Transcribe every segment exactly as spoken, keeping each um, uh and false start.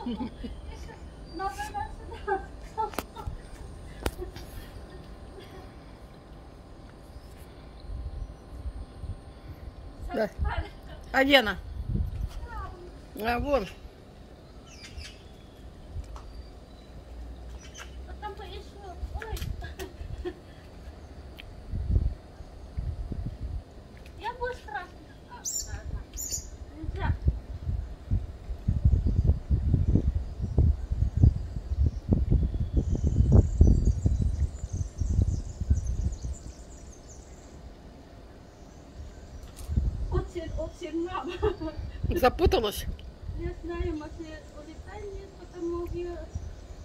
Да. А где она? А, вон. Я быстро. Нельзя. Очень, очень мало. Запуталась? Не знаю, может улетать нет, потому что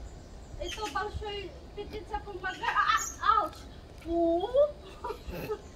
это большой птица помогает. А, ауч! Фу!